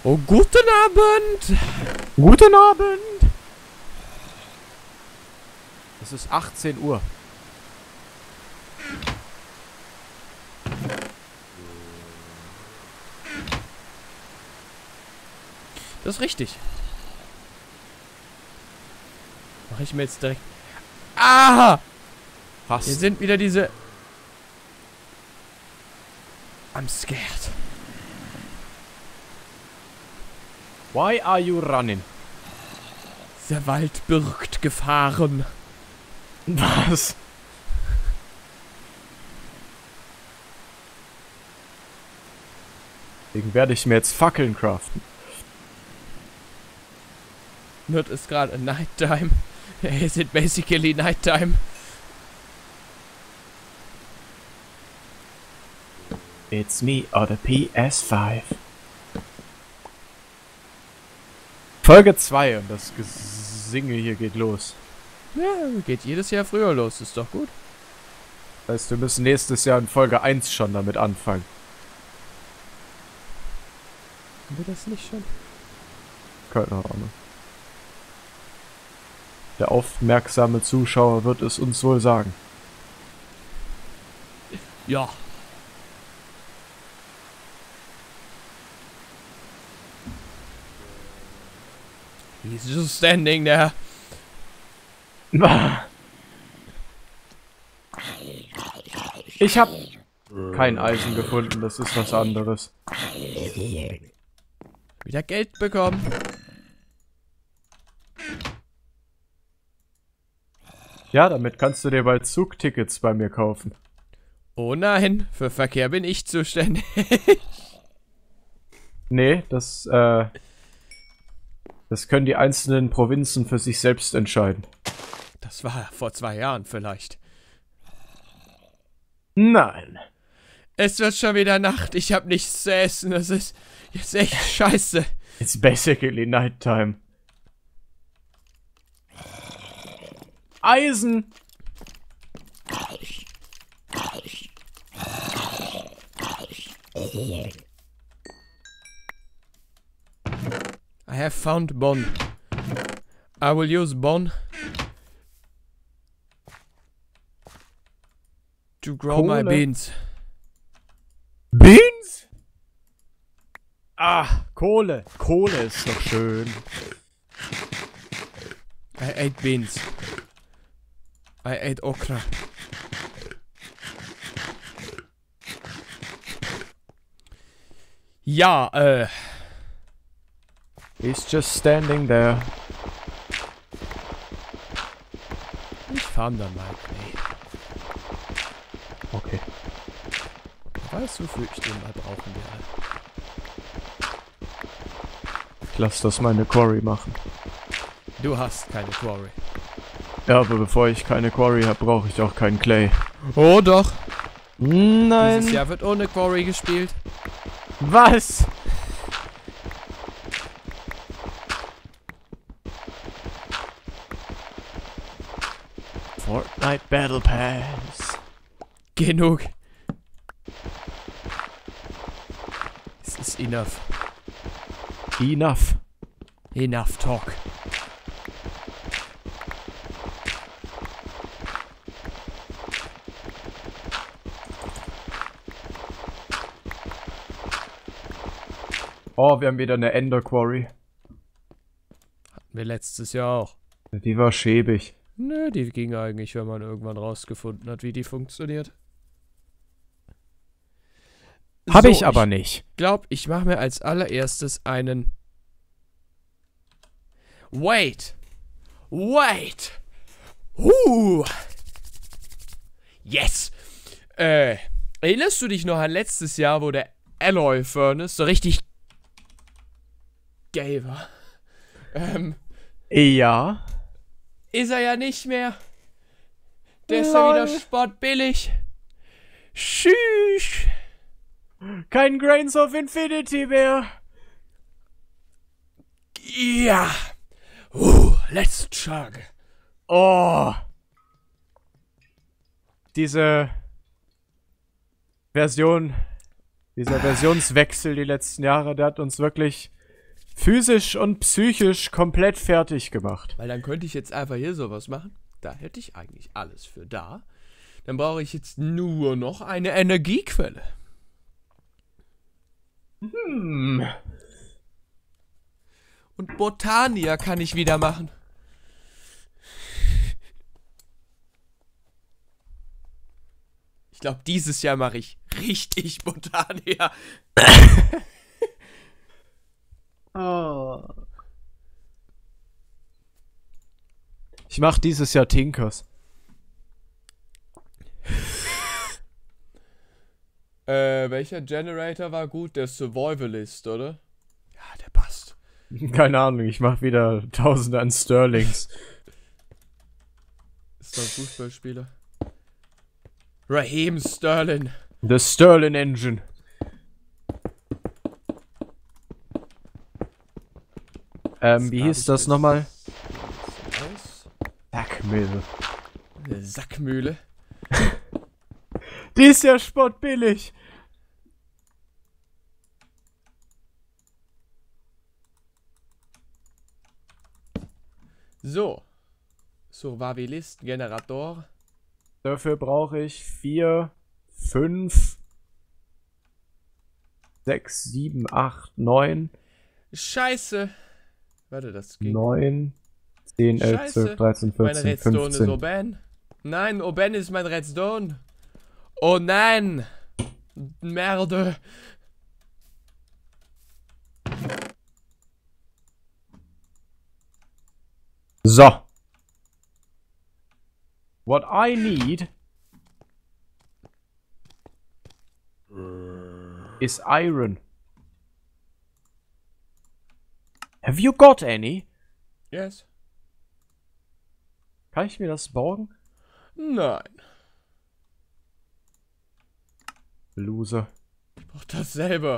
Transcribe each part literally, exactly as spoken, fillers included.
Oh, guten Abend! Guten Abend! Es ist achtzehn Uhr. Das ist richtig. Mache ich mir jetzt direkt... Ah! Was? Hier sind wieder diese... I'm scared. Why are you running? Der Wald birgt Gefahren. Was? Deswegen werde ich mir jetzt Fackeln craften. Not ist gerade nighttime. Is it basically nighttime? It's me or the P S five. Folge zwei und das Gesinge hier geht los. Ja, geht jedes Jahr früher los, ist doch gut. Das heißt, wir müssen nächstes Jahr in Folge eins schon damit anfangen. Haben wir das nicht schon? Keine Ahnung. Der aufmerksame Zuschauer wird es uns wohl sagen. Ja. He's just standing there. Ich hab kein Eisen gefunden, das ist was anderes. Wieder Geld bekommen. Ja, damit kannst du dir bald Zugtickets bei mir kaufen. Oh nein, für Verkehr bin ich zuständig. Nee, das, äh... Das können die einzelnen Provinzen für sich selbst entscheiden. Das war vor zwei Jahren vielleicht. Nein. Es wird schon wieder Nacht, ich habe nichts zu essen, das ist jetzt echt scheiße. It's basically nighttime. Eisen! I have found bone. I will use bone to grow my Kohle. beans. Beans? Ah, Kohle. Kohle ist doch schön. I ate beans. I ate okra. Ja, äh. He's just standing there. Ich farm dann mal. Nee. Okay. Weißt du, wofür ich den mal brauchen werde? Ich lass das meine Quarry machen. Du hast keine Quarry. Ja, aber bevor ich keine Quarry habe, brauche ich auch keinen Clay. Oh doch. Nein. Dieses Jahr wird ohne Quarry gespielt. Was? Fortnite Battle Pass. Genug. Es ist enough. Enough. Enough talk. Oh, wir haben wieder eine Ender Quarry. Hatten wir letztes Jahr auch. Die war schäbig. Nö, die ging eigentlich, wenn man irgendwann rausgefunden hat, wie die funktioniert. Habe So, ich aber nicht. Ich glaube, ich mache mir als allererstes einen... Wait! Wait! Huh! Yes! Äh, erinnerst du dich noch an letztes Jahr, wo der Alloy Furnace so richtig geil war? Ähm, Ja. ist er ja nicht mehr. Der ist ja wieder Lol. spottbillig. Tschüss! Kein Grains of Infinity mehr. Ja! Uh, let's chug. Oh. Diese Version, dieser Versionswechsel die letzten Jahre, der hat uns wirklich physisch und psychisch komplett fertig gemacht. Weil dann könnte ich jetzt einfach hier sowas machen. Da hätte ich eigentlich alles für da. Dann brauche ich jetzt nur noch eine Energiequelle. Hm. Und Botania kann ich wieder machen. Ich glaube, dieses Jahr mache ich richtig Botania. Oh. Ich mache dieses Jahr Tinkers. Äh, welcher Generator war gut? Der Survivalist, oder? Ja, der passt. Keine Ahnung, ich mache wieder Tausende an Sterlings. Ist doch ein Fußballspieler. Raheem Sterling. The Sterling Engine. Ähm, wie hieß das nochmal? Sackmühle. Eine Sackmühle. Die ist ja spottbillig. So. Survivalist, Generator. Dafür brauche ich vier, fünf, sechs, sieben, acht, neun. Scheiße. Warte, das ging. neun, zehn, elf, Scheiße. zwölf, dreizehn, Meine fünfzehn, Redstone ist fünfzehn. Oben. Nein, Oben ist mein Redstone. Oh nein. Merde. So. What I need is iron. Have you got any? Yes. Kann ich mir das borgen? Nein. Loser. Ich brauch das selber.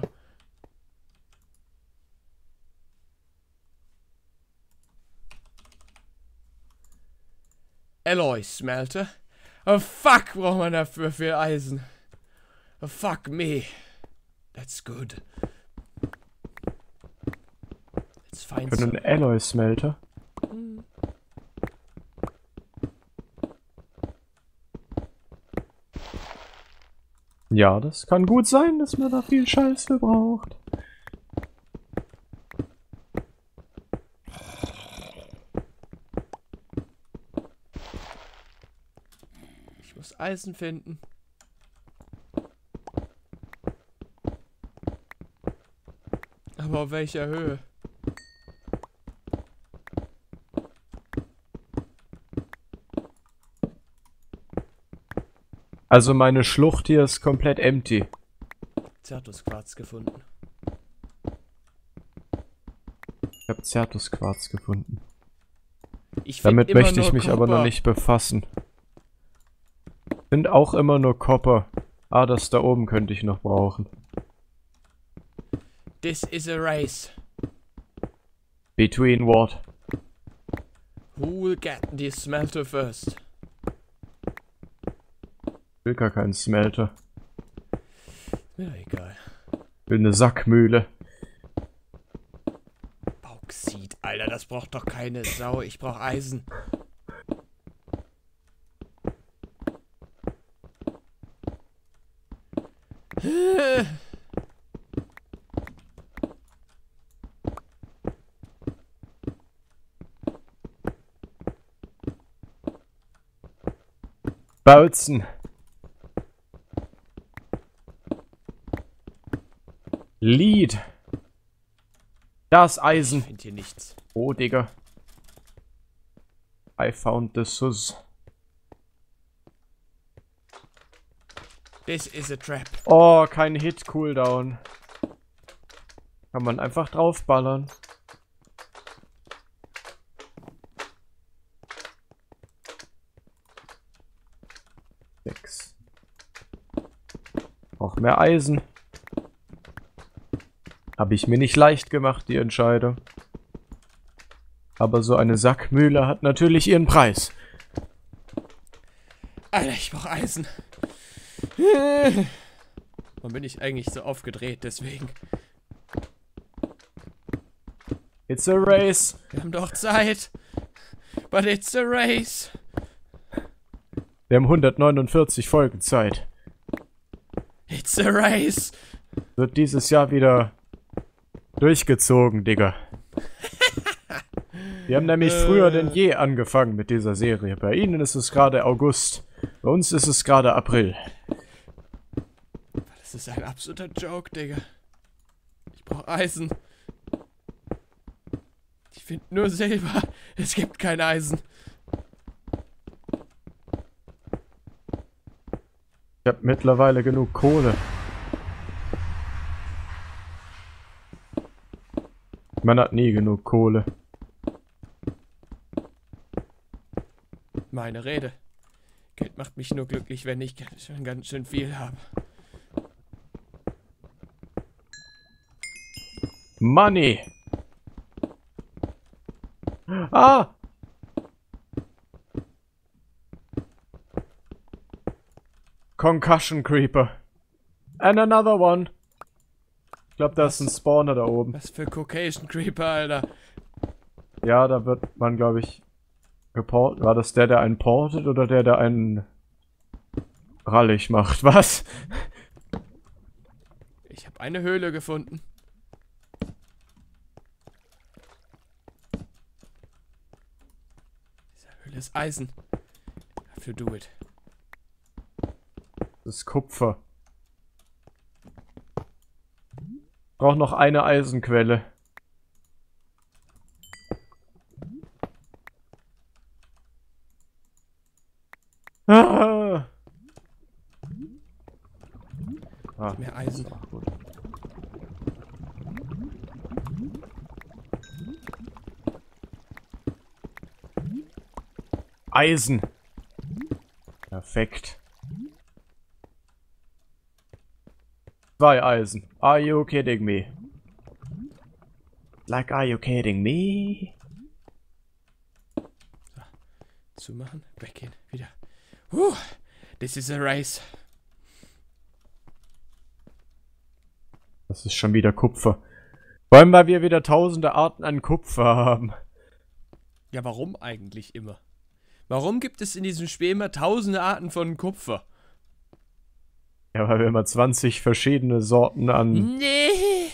Alloy Smelter. Oh fuck, braucht man dafür viel Eisen. Oh fuck me. That's good. Let's find Für some. einen Alloy-Smelter. Hm. Ja, das kann gut sein, dass man da viel Scheiße braucht. Ich muss Eisen finden. Aber auf welcher Höhe? Also meine Schlucht hier ist komplett empty. Zertusquarz gefunden. Ich habe Zertusquarz gefunden. Ich find Damit immer möchte ich nur mich aber Kupfer. noch nicht befassen. Sind auch immer nur Copper. Ah, das da oben könnte ich noch brauchen. This is a race. Between what? Who will get the smelter first? Ich will gar keinen Smelter. Ja, egal. Ich will eine Sackmühle. Bauxit, Alter, das braucht doch keine Sau. Ich brauch Eisen. Bautzen. Lead. Das Ich Eisen. find hier nichts. Oh, Digga. I found the sus. This is a trap. Oh, kein Hit-Cooldown. Kann man einfach draufballern. Sechs. Auch mehr Eisen. Habe ich mir nicht leicht gemacht, die Entscheidung. Aber so eine Sackmühle hat natürlich ihren Preis. Alter, ich brauch Eisen. Warum bin ich eigentlich so aufgedreht? Deswegen. It's a race. Wir haben doch Zeit. But it's a race. Wir haben hundertneunundvierzig Folgen Zeit. It's a race. Wird dieses Jahr wieder durchgezogen, Digga. Wir haben nämlich früher denn je angefangen mit dieser Serie. Bei Ihnen ist es gerade August. Bei uns ist es gerade April. Das ist ein absoluter Joke, Digga. Ich brauche Eisen. Ich finde nur Silber. Es gibt kein Eisen. Ich habe mittlerweile genug Kohle. Man hat nie genug Kohle. Meine Rede. Geld macht mich nur glücklich, wenn ich schon ganz schön viel habe. Money! Ah! Concussion Creeper. And another one. Ich glaube, da ist ein Spawner da oben. Was für Caucasian Creeper, Alter. Ja, da wird man, glaube ich, geportet. War das der, der einen portet oder der, der einen rallig macht? Was? Ich habe eine Höhle gefunden. Diese Höhle ist Eisen. Dafür do it. Das ist Kupfer. Braucht noch eine Eisenquelle. Ah! Ah. Mehr Eisen. Gut. Eisen. Perfekt. Zwei Eisen. Are you kidding me? Like, are you kidding me? So, zumachen. Weggehen. Wieder. Huh, this is a race. Das ist schon wieder Kupfer. Vor allem, weil wir wieder tausende Arten an Kupfer haben. Ja, warum eigentlich immer? Warum gibt es in diesem Spiel immer tausende Arten von Kupfer? Ja, weil wir immer zwanzig verschiedene Sorten an... Nee.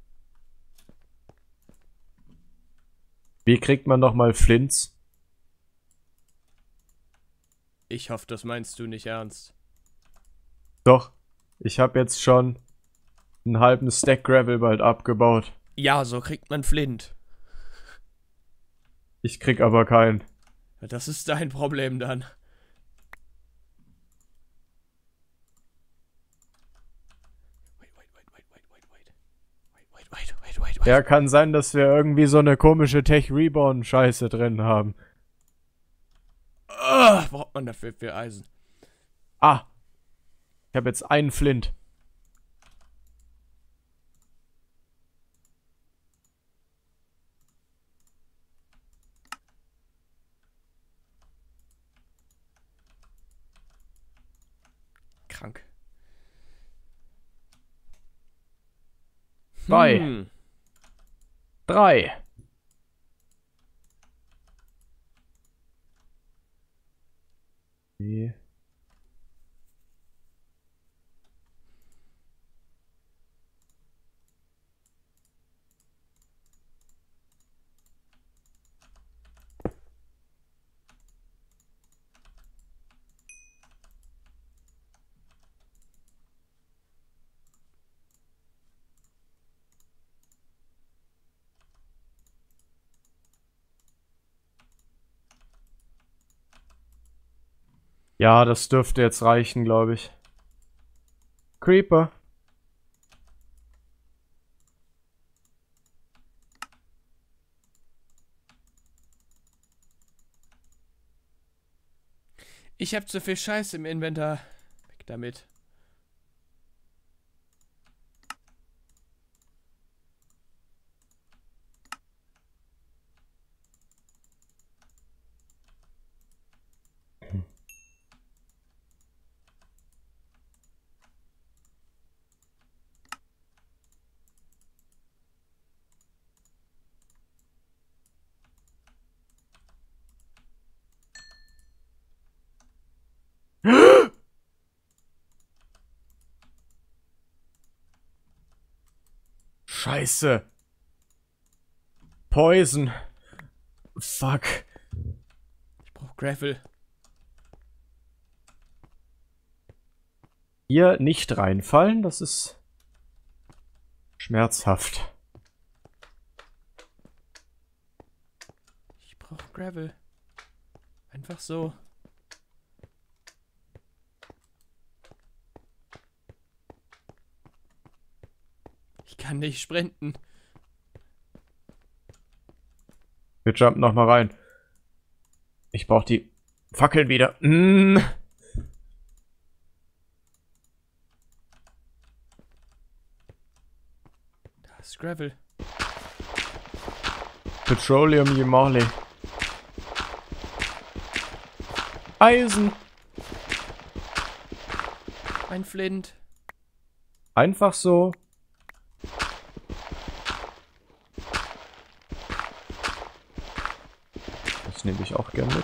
Wie kriegt man nochmal Flints? Ich hoffe, das meinst du nicht ernst. Doch. Ich habe jetzt schon einen halben Stack Gravel bald abgebaut. Ja, so kriegt man Flint. Ich krieg aber keinen. Das ist dein Problem dann. Wait, wait, wait, wait, wait, wait, wait. Wait, wait, wait, wait, wait, wait. Ja, kann sein, dass wir irgendwie so eine komische Tech-Reborn-Scheiße drin haben. Oh, braucht man dafür viel Eisen? Ah. Ich habe jetzt einen Flint. Krank. Zwei. Hm. Drei. Okay. Ja, das dürfte jetzt reichen, glaube ich. Creeper. Ich hab zu viel Scheiße im Inventar. Weg damit. Scheiße. Poison. Fuck. Ich brauche Gravel. Hier nicht reinfallen, das ist schmerzhaft. Ich brauche Gravel. Einfach so. Ich kann nicht sprinten. Wir jumpen nochmal rein. Ich brauche die Fackeln wieder. Mm. Da ist Gravel. Petroleum Yamali. Eisen. Ein Flint. Einfach so. Das nehme ich auch gern mit.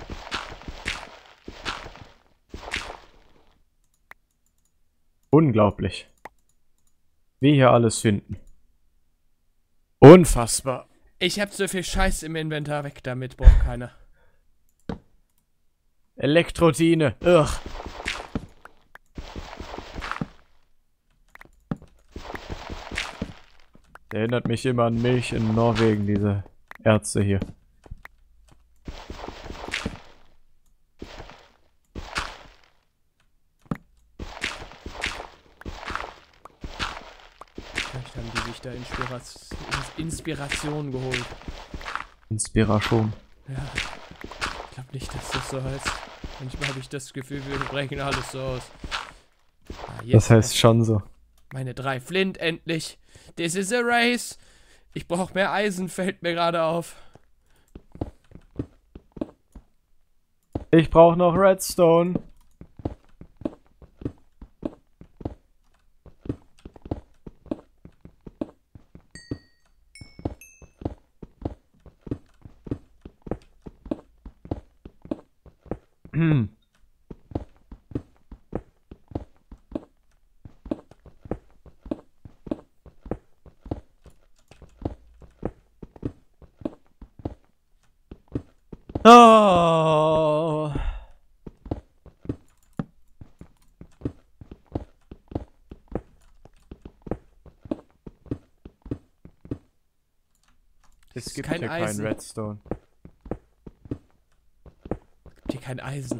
Unglaublich. Wie hier alles finden. Unfassbar. Ich hab so viel Scheiß im Inventar, weg damit, braucht keiner. Elektrodine. Ugh. Erinnert mich immer an Milch in Norwegen, diese Ärzte hier. Vielleicht haben die sich da Inspira Inspiration geholt. Inspiration. Ja. Ich glaube nicht, dass das so heißt. Manchmal habe ich das Gefühl, wir brechen alles so aus. Ah, Das heißt schon so. Meine drei Flint endlich. This is a race. Ich brauche mehr Eisen, fällt mir gerade auf. Ich brauche noch Redstone. Hm. Oh. Es gibt kein hier Eisen. keinen Redstone. Gibt hier kein Eisen.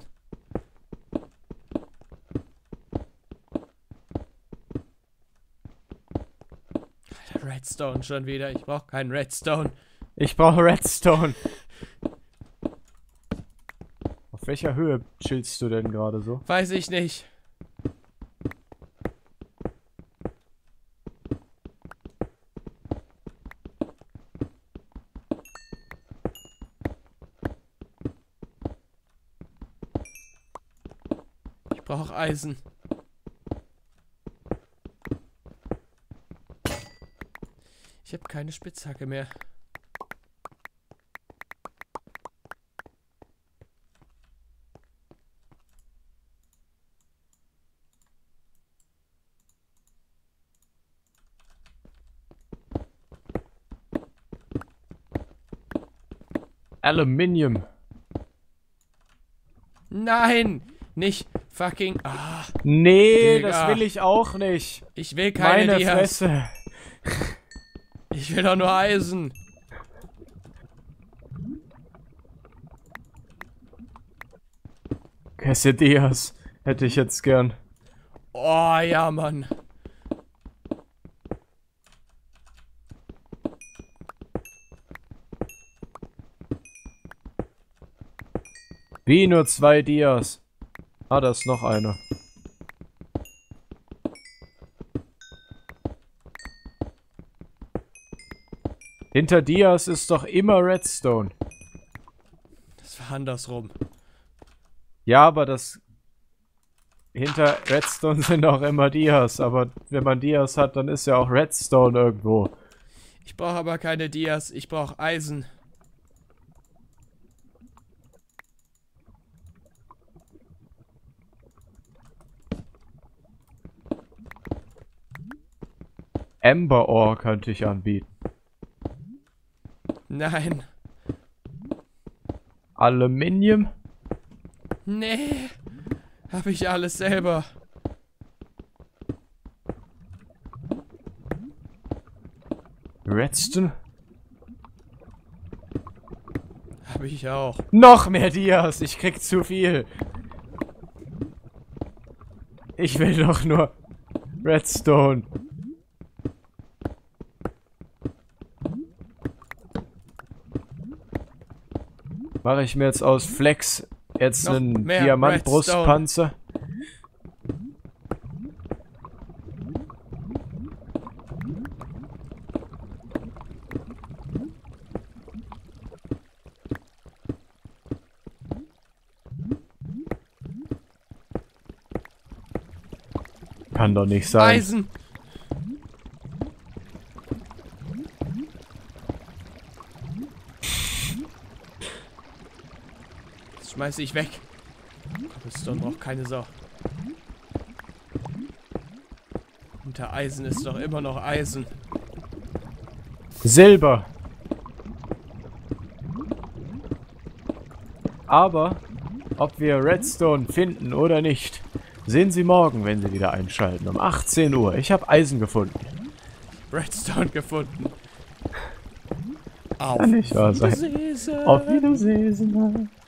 Alter, Redstone schon wieder. Ich brauche keinen Redstone. Ich brauche Redstone. Auf welcher Höhe chillst du denn gerade so? Weiß ich nicht. Ich brauche Eisen. Ich habe keine Spitzhacke mehr. Aluminium. Nein! Nicht fucking... Ah, Nee, Digga. das will ich auch nicht. ich will keine Meine Dias. Fresse. Ich will doch nur Eisen. Quesadillas hätte ich jetzt gern. Oh, ja, Mann. Wie nur zwei Dias. Ah, da ist noch einer. Hinter Dias ist doch immer Redstone. Das war andersrum. Ja, aber das... Hinter Redstone sind auch immer Dias. Aber wenn man Dias hat, dann ist ja auch Redstone irgendwo. Ich brauche aber keine Dias. Ich brauche Eisen. Amber Ore könnte ich anbieten. Nein. Aluminium? Nee. Hab ich alles selber. Redstone? Hab ich auch. Noch mehr Dias! Ich krieg zu viel! Ich will doch nur Redstone. Mache ich mir jetzt aus Flex jetzt Noch einen mehr Diamantbrustpanzer? Kann doch nicht sein. Eisen. Das schmeiße ich weg. Cobblestone braucht keine Sau. Unter Eisen ist doch immer noch Eisen. Silber. Aber, ob wir Redstone finden oder nicht, sehen Sie morgen, wenn Sie wieder einschalten, um achtzehn Uhr. Ich habe Eisen gefunden. Redstone gefunden. Auf Kann nicht wahr sein. Wiedersehen. Auf Wiedersehen.